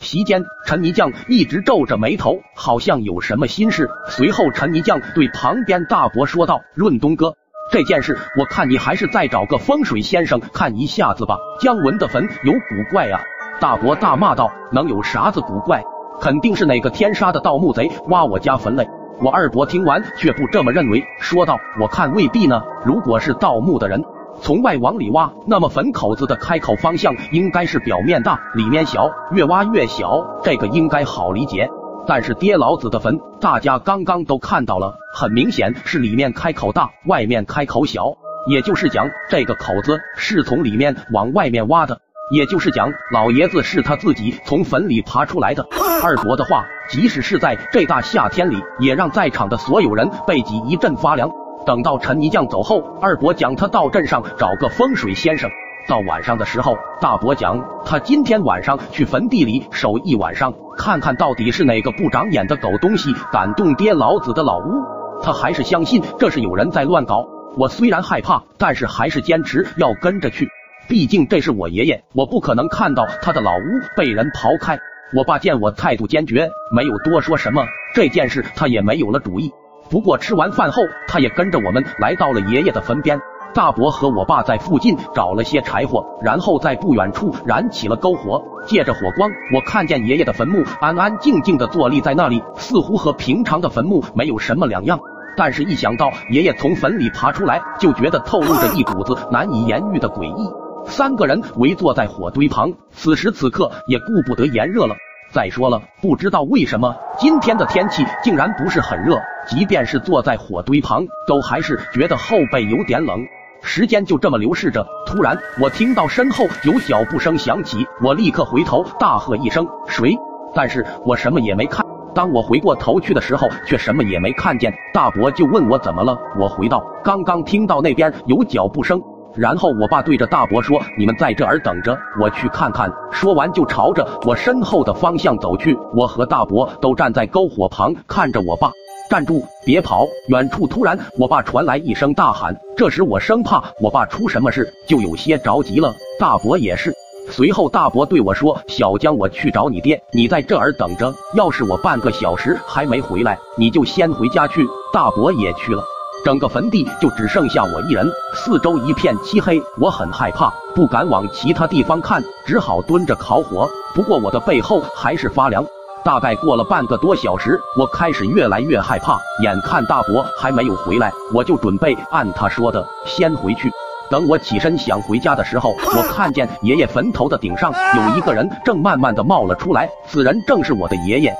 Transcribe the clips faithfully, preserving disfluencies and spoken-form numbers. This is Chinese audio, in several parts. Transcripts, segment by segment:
席间，陈泥匠一直皱着眉头，好像有什么心事。随后，陈泥匠对旁边大伯说道：“润东哥，这件事我看你还是再找个风水先生看一下子吧。姜文的坟有古怪啊！”大伯大骂道：“能有啥子古怪？肯定是哪个天杀的盗墓贼挖我家坟嘞！”我二伯听完却不这么认为，说道：“我看未必呢。如果是盗墓的人从外往里挖，那么坟口子的开口方向应该是表面大，里面小，越挖越小，这个应该好理解。但是爹老子的坟，大家刚刚都看到了，很明显是里面开口大，外面开口小，也就是讲，这个口子是从里面往外面挖的。也就是讲，老爷子是他自己从坟里爬出来的。”二伯的话，即使是在这大夏天里，也让在场的所有人背脊一阵发凉。等到陈泥匠走后，二伯讲他到镇上找个风水先生。到晚上的时候，大伯讲他今天晚上去坟地里守一晚上，看看到底是哪个不长眼的狗东西敢动爹老子的老屋。他还是相信这是有人在乱搞。我虽然害怕，但是还是坚持要跟着去。毕竟这是我爷爷，我不可能看到他的老屋被人刨开。我爸见我态度坚决，没有多说什么，这件事他也没有了主意。不过吃完饭后，他也跟着我们来到了爷爷的坟边。大伯和我爸在附近找了些柴火，然后在不远处燃起了篝火。借着火光，我看见爷爷的坟墓安安静静地坐立在那里，似乎和平常的坟墓没有什么两样。但是一想到爷爷从坟里爬出来，就觉得透露着一股子难以言喻的诡异。三个人围坐在火堆旁，此时此刻也顾不得炎热了。再说了，不知道为什么今天的天气竟然不是很热，即便是坐在火堆旁，都还是觉得后背有点冷。时间就这么流逝着，突然我听到身后有脚步声响起，我立刻回头大喝一声：“谁？”但是我什么也没看。当我回过头去的时候，却什么也没看见。大伯就问我怎么了，我回道：“刚刚听到那边有脚步声。”然后我爸对着大伯说：“你们在这儿等着，我去看看。”说完就朝着我身后的方向走去。我和大伯都站在篝火旁，看着我爸。站住，别跑！远处突然我爸传来一声大喊，这时我生怕我爸出什么事，就有些着急了。大伯也是。随后大伯对我说：“小江，我去找你爹，你在这儿等着，要是我半个小时还没回来，你就先回家去。”大伯也去了。整个坟地就只剩下我一人，四周一片漆黑，我很害怕，不敢往其他地方看，只好蹲着烤火。不过我的背后还是发凉。大概过了半个多小时，我开始越来越害怕，眼看大伯还没有回来，我就准备按他说的先回去。等我起身想回家的时候，我看见爷爷坟头的顶上有一个人正慢慢的冒了出来，此人正是我的爷爷。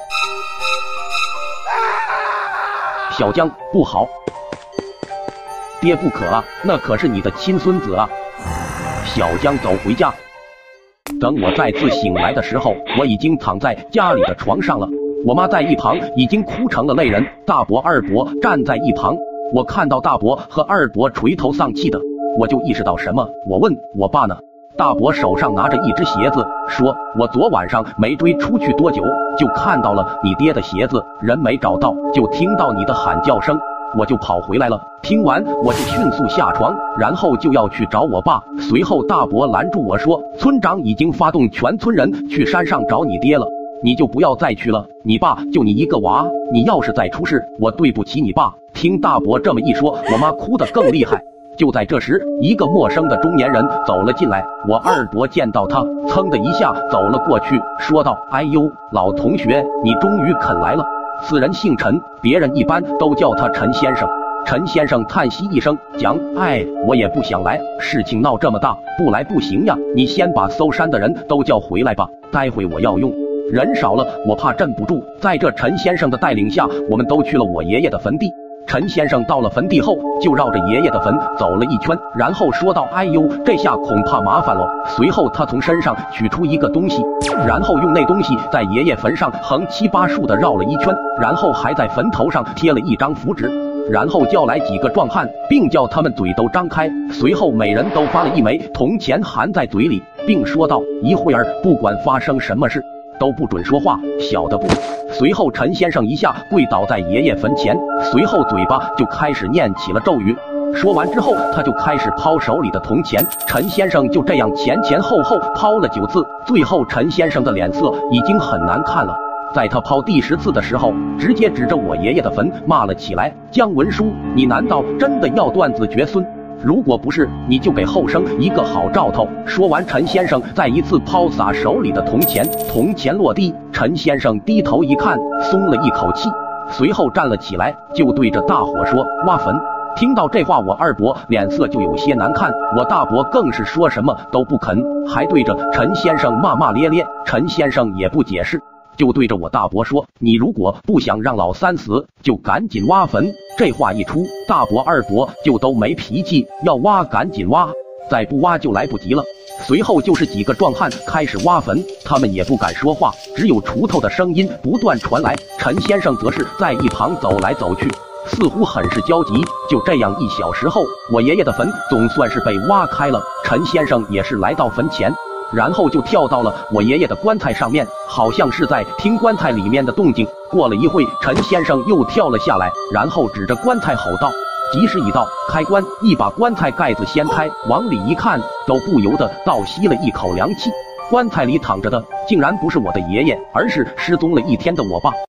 小江，不好！爹不可啊，那可是你的亲孙子啊！小江，走回家。等我再次醒来的时候，我已经躺在家里的床上了。我妈在一旁已经哭成了泪人，大伯、二伯站在一旁。我看到大伯和二伯垂头丧气的，我就意识到什么。我问我爸呢？大伯手上拿着一只鞋子，说：“我昨晚上没追出去多久，就看到了你爹的鞋子，人没找到，就听到你的喊叫声。”我就跑回来了。听完我就迅速下床，然后就要去找我爸。随后大伯拦住我说：“村长已经发动全村人去山上找你爹了，你就不要再去了，你爸就你一个娃，你要是再出事，我对不起你爸。”听大伯这么一说，我妈哭得更厉害。就在这时，一个陌生的中年人走了进来。我二伯见到他，噌的一下走了过去，说道：“哎呦，老同学，你终于肯来了。”此人姓陈，别人一般都叫他陈先生。陈先生叹息一声，讲：“哎，我也不想来，事情闹这么大，不来不行呀。你先把搜山的人都叫回来吧，待会我要用人少了，我怕镇不住。”在这陈先生的带领下，我们都去了我爷爷的坟地。陈先生到了坟地后，就绕着爷爷的坟走了一圈，然后说道：“哎呦，这下恐怕麻烦了。”随后他从身上取出一个东西，然后用那东西在爷爷坟上横七八竖的绕了一圈，然后还在坟头上贴了一张符纸，然后叫来几个壮汉，并叫他们嘴都张开，随后每人都发了一枚铜钱含在嘴里，并说道：“一会儿不管发生什么事，都不准说话，晓得不？”随后陈先生一下跪倒在爷爷坟前，随后嘴巴就开始念起了咒语， 说完之后，他就开始抛手里的铜钱。陈先生就这样前前后后抛了九次，最后陈先生的脸色已经很难看了。在他抛第十次的时候，直接指着我爷爷的坟骂了起来：“姜文书，你难道真的要断子绝孙？如果不是，你就给后生一个好兆头。”说完，陈先生再一次抛洒手里的铜钱，铜钱落地，陈先生低头一看，松了一口气，随后站了起来，就对着大伙说：“挖坟。”听到这话，我二伯脸色就有些难看，我大伯更是说什么都不肯，还对着陈先生骂骂咧咧。陈先生也不解释，就对着我大伯说：“你如果不想让老三死，就赶紧挖坟。”这话一出，大伯二伯就都没脾气，要挖赶紧挖，再不挖就来不及了。随后就是几个壮汉开始挖坟，他们也不敢说话，只有锄头的声音不断传来。陈先生则是在一旁走来走去，似乎很是焦急。就这样一小时后，我爷爷的坟总算是被挖开了，陈先生也是来到坟前，然后就跳到了我爷爷的棺材上面，好像是在听棺材里面的动静。过了一会，陈先生又跳了下来，然后指着棺材吼道：“吉时已到，开棺！”一把棺材盖子掀开，往里一看，都不由得倒吸了一口凉气。棺材里躺着的竟然不是我的爷爷，而是失踪了一天的我爸。